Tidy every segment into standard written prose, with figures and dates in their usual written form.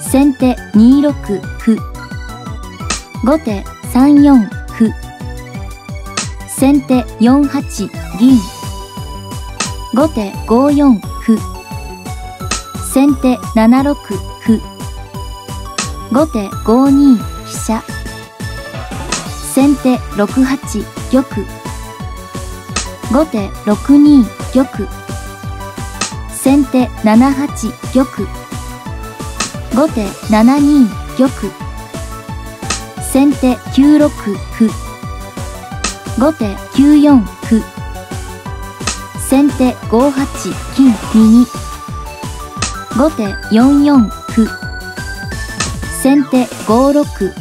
先手2六歩。後手3四歩。先手4八銀。後手5四歩。先手7六歩。後手5二飛車。先手6八玉。後手6二玉。先手7八玉。後手7二玉。先手9六歩。後手9四歩。先手5八金右。後手4四歩。先手5六歩。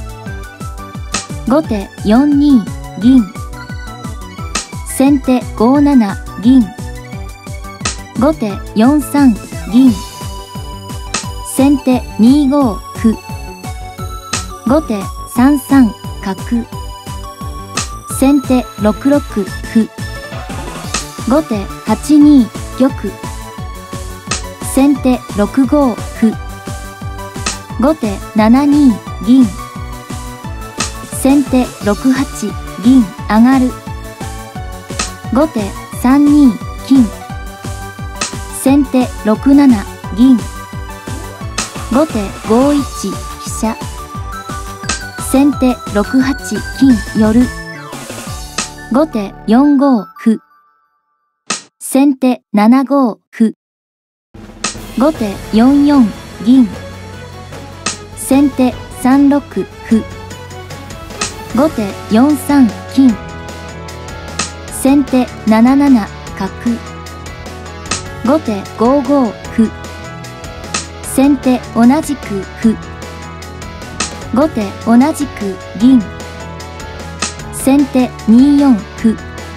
後手4二銀。先手5七銀。後手4三銀。先手2五歩。後手3三角。先手6六歩。後手8二玉。先手6五歩。後手7二銀。先手6八銀上がる。後手3二金。先手6七銀。後手5一飛車。先手6八金寄る。後手4五歩。先手7五歩。後手4四銀。先手3六歩。後手4三金。先手7七角。後手5五歩。先手同じく歩。後手同じく銀。先手2四歩。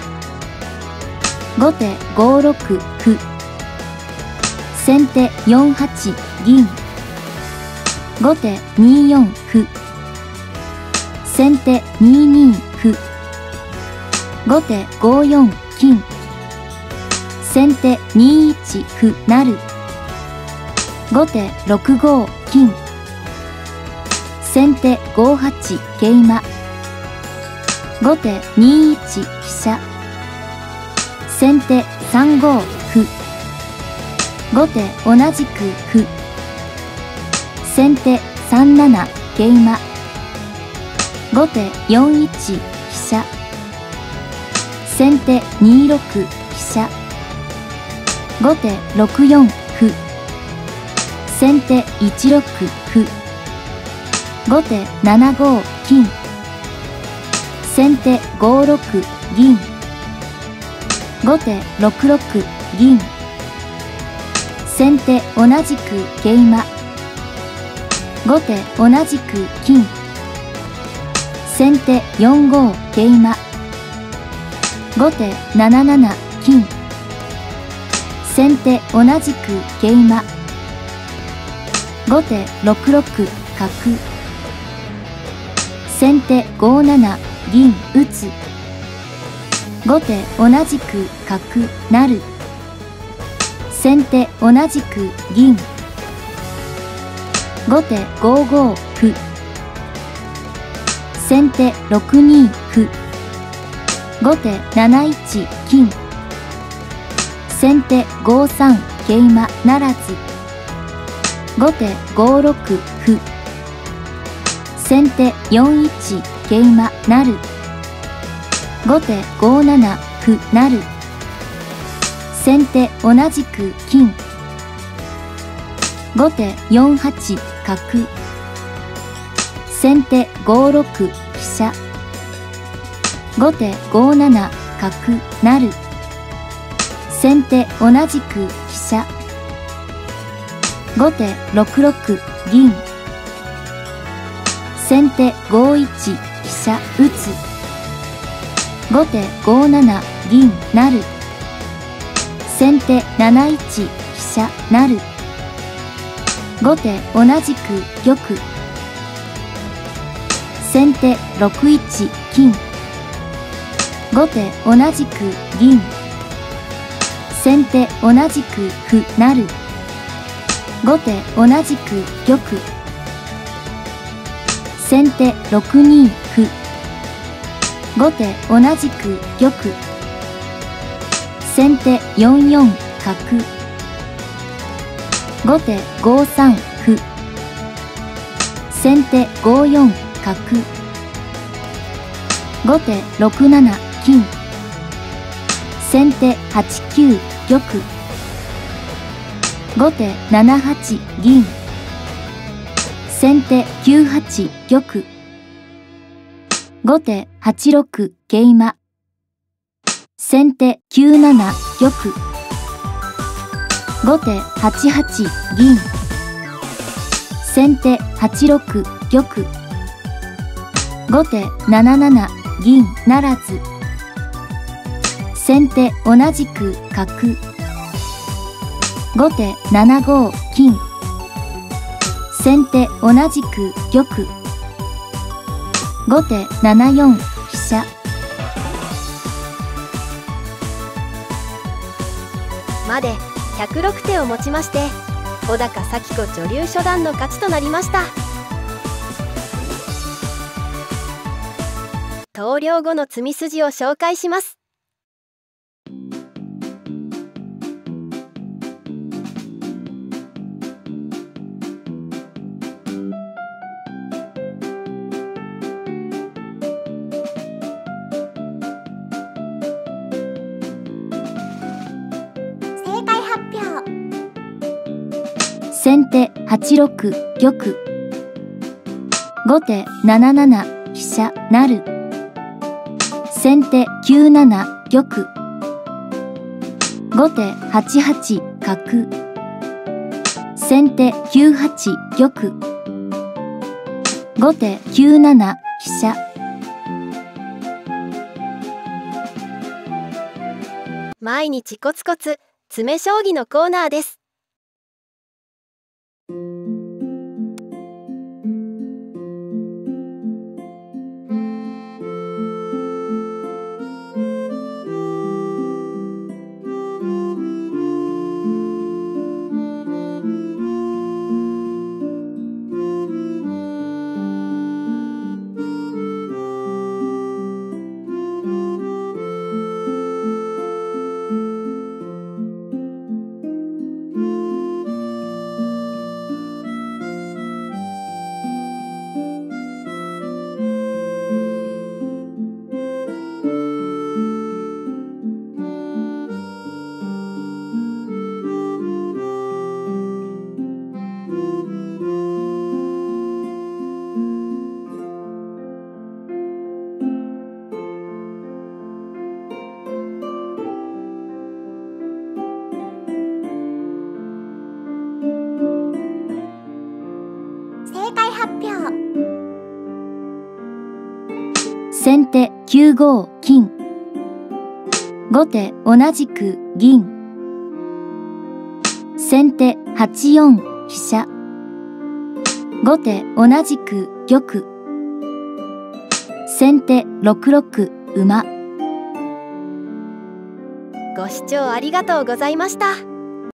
後手5六歩。先手4八銀。後手2四歩。先手2二歩。後手5四金。先手2一歩成。後手6五金。先手5八桂馬。後手2一飛車。先手3五歩。後手同じく歩。先手3七桂馬。後手4一飛車。先手2六飛車。後手6四歩。先手1六歩。後手7五金。先手5六銀。後手6六銀。先手同じく桂馬。後手同じく金。先手4五桂馬。後手7七金。先手同じく桂馬。後手6六角。先手5七銀打つ。後手同じく角成る。先手同じく銀。後手5五歩。先手6二歩。後手7一金。先手5三桂馬ならず。後手5六歩。先手4一桂馬なる。後手5七歩なる。先手同じく金。後手4八角。先手5六飛車。後手5七角成る。先手同じく飛車。後手6六銀。先手5一飛車打つ。後手5七銀成。先手7一飛車成。後手同じく玉。先手6一金。後手同じく銀。先手同じく歩成。 後手同じく玉。先手6二歩。後手同じく玉。先手4四角。後手5三歩。先手5四角。後手6七金。先手8九玉。後手7八銀。先手9八玉。後手8六桂馬。先手9七玉。後手8八銀。先手8六玉。後手7七銀ならず。先手同じく角。後手7五金。先手同じく玉。後手7四飛車。 まで106手をもちまして、小高咲子女流初段の勝ちとなりました。投了後の詰み筋を紹介します。 先手8六玉。後手7七飛車成。先手9七玉。後手8八角。先手9八玉。後手9七飛車。 毎日コツコツ詰め将棋のコーナーです。 先手9五金。後手同じく銀。先手8四飛車。後手同じく玉。先手6六馬。 ご視聴ありがとうございました。